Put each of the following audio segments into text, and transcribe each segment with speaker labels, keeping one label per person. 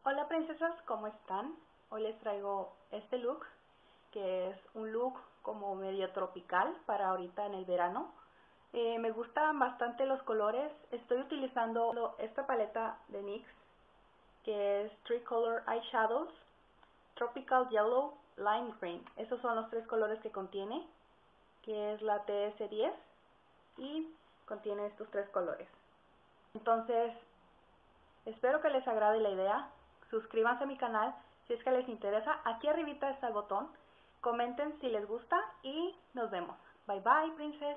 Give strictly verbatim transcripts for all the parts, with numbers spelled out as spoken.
Speaker 1: Hola princesas, ¿cómo están? Hoy les traigo este look, que es un look como medio tropical para ahorita en el verano. Eh, me gustan bastante los colores. Estoy utilizando esta paleta de N Y X, que es Three Color Eyeshadows, Tropical Yellow, Lime Green. Esos son los tres colores que contiene, que es la T S diez, y contiene estos tres colores. Entonces, espero que les agrade la idea. Suscríbanse a mi canal si es que les interesa. Aquí arribita está el botón. Comenten si les gusta y nos vemos. Bye bye, princess.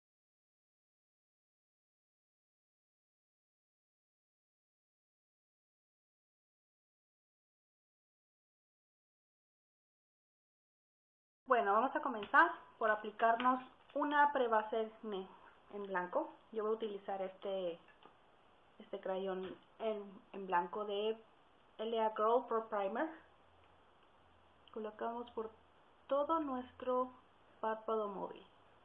Speaker 1: Bueno, vamos a comenzar por aplicarnos una prebase en blanco. Yo voy a utilizar este, este crayón en, en blanco de L A Girl Pro Primer. Colocamos por todo nuestro párpado móvil.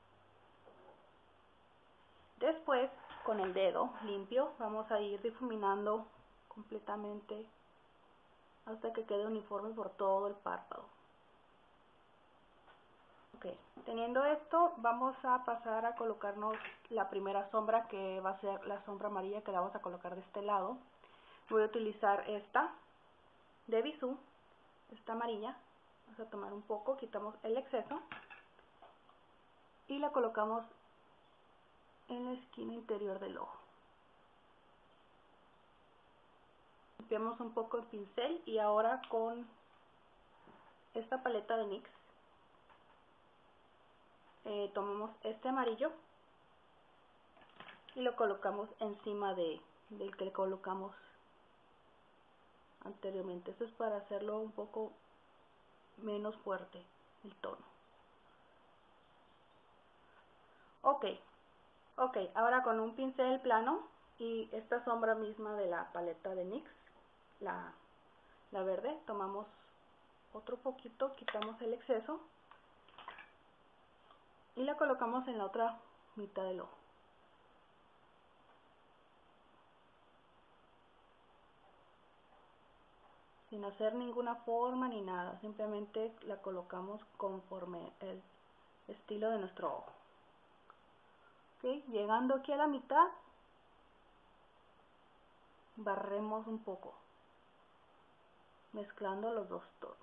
Speaker 1: Después, con el dedo limpio, vamos a ir difuminando completamente hasta que quede uniforme por todo el párpado. Ok, teniendo esto, vamos a pasar a colocarnos la primera sombra, que va a ser la sombra amarilla, que la vamos a colocar de este lado. Voy a utilizar esta de Bisú, esta amarilla. Vamos a tomar un poco, quitamos el exceso y la colocamos en la esquina interior del ojo. Limpiamos un poco el pincel y ahora con esta paleta de N Y X eh, tomamos este amarillo y lo colocamos encima de, del que colocamos anteriormente. Esto es para hacerlo un poco menos fuerte el tono. Ok, ok, ahora con un pincel plano y esta sombra misma de la paleta de N Y X, la, la verde, tomamos otro poquito, quitamos el exceso y la colocamos en la otra mitad del ojo. Sin hacer ninguna forma ni nada, simplemente la colocamos conforme el estilo de nuestro ojo. ¿Okay? Llegando aquí a la mitad, barremos un poco, mezclando los dos tonos.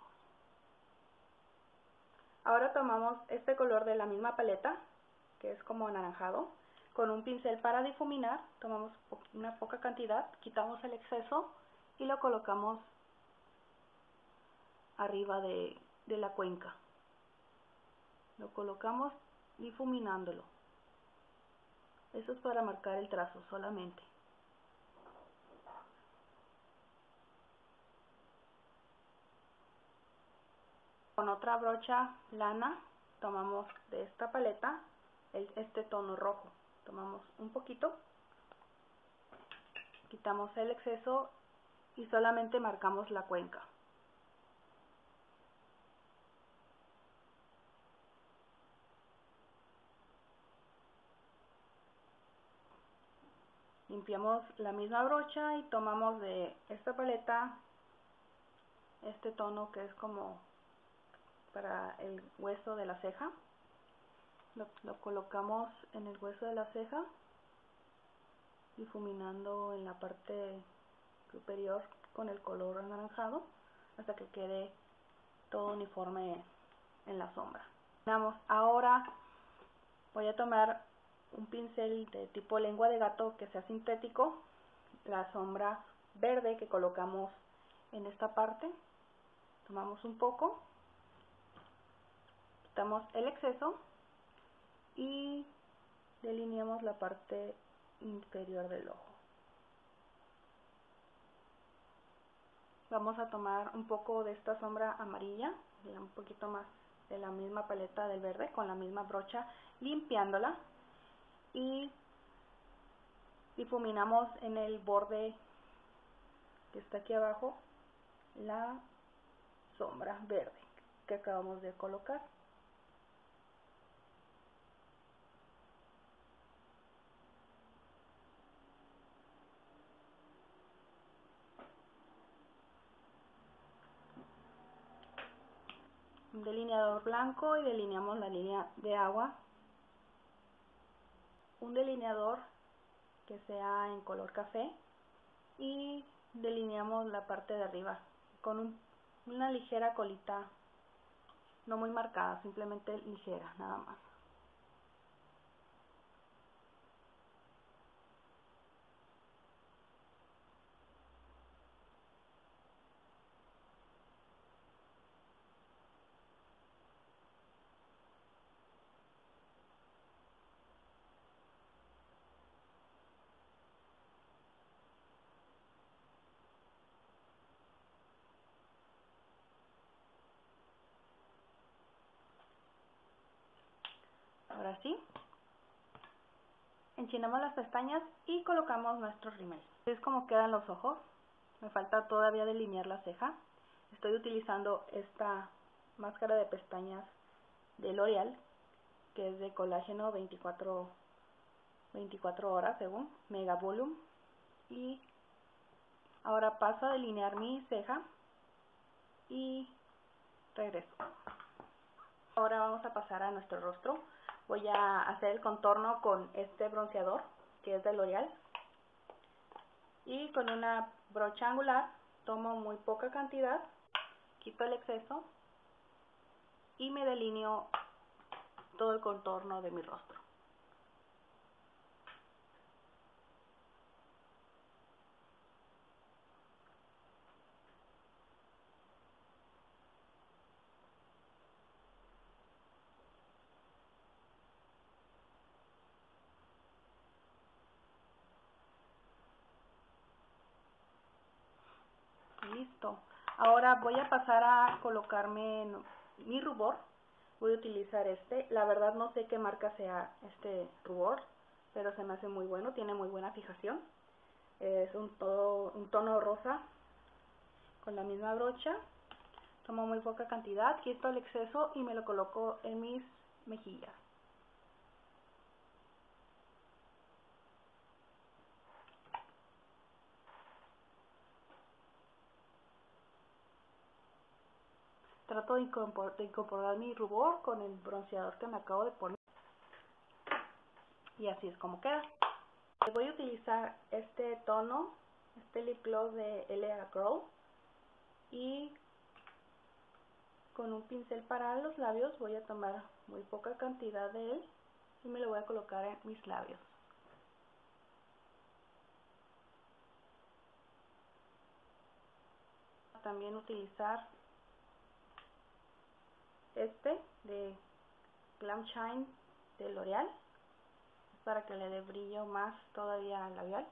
Speaker 1: Ahora tomamos este color de la misma paleta, que es como anaranjado, con un pincel para difuminar, tomamos una poca cantidad, quitamos el exceso y lo colocamos arriba de, de la cuenca. Lo colocamos difuminándolo. Eso es para marcar el trazo solamente. Con otra brocha lana tomamos de esta paleta el, este tono rojo. Tomamos un poquito, quitamos el exceso y solamente marcamos la cuenca. Limpiamos la misma brocha y tomamos de esta paleta este tono que es como para el hueso de la ceja. Lo, lo colocamos en el hueso de la ceja, difuminando en la parte superior con el color anaranjado hasta que quede todo uniforme en la sombra. Ahora voy a tomar un pincel de tipo lengua de gato que sea sintético, la sombra verde que colocamos en esta parte, tomamos un poco, quitamos el exceso y delineamos la parte inferior del ojo. Vamos a tomar un poco de esta sombra amarilla, un poquito más de la misma paleta del verde, con la misma brocha, limpiándola, y difuminamos en el borde que está aquí abajo la sombra verde que acabamos de colocar. un delineador blanco y delineamos la línea de agua. Un delineador que sea en color café y delineamos la parte de arriba con un, una ligera colita, no muy marcada, simplemente ligera, nada más. Ahora sí, enchinamos las pestañas y colocamos nuestro rímel. Es como quedan los ojos. Me falta todavía delinear la ceja. Estoy utilizando esta máscara de pestañas de L'Oreal, que es de colágeno veinticuatro, veinticuatro horas según, Mega Volume. Y ahora paso a delinear mi ceja y regreso. Ahora vamos a pasar a nuestro rostro. Voy a hacer el contorno con este bronceador que es de L'Oreal y con una brocha angular tomo muy poca cantidad, quito el exceso y me delineo todo el contorno de mi rostro. Listo. Ahora voy a pasar a colocarme mi rubor. Voy a utilizar este. La verdad no sé qué marca sea este rubor, pero se me hace muy bueno, tiene muy buena fijación. Es un, todo, un tono rosa con la misma brocha. Tomo muy poca cantidad, quito el exceso y me lo coloco en mis mejillas. Trato de incorporar mi rubor con el bronceador que me acabo de poner. Y así es como queda. Voy a utilizar este tono, este lip gloss de L A Girl. Y con un pincel para los labios voy a tomar muy poca cantidad de él y me lo voy a colocar en mis labios. También utilizar este de Glam Shine de L'Oreal para que le dé brillo más todavía al labial.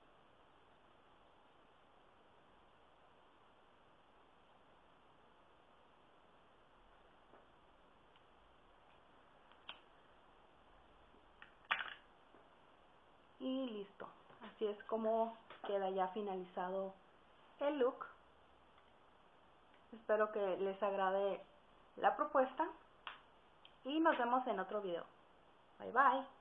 Speaker 1: Y listo, así es como queda ya finalizado el look. Espero que les agrade la propuesta y nos vemos en otro video. Bye bye.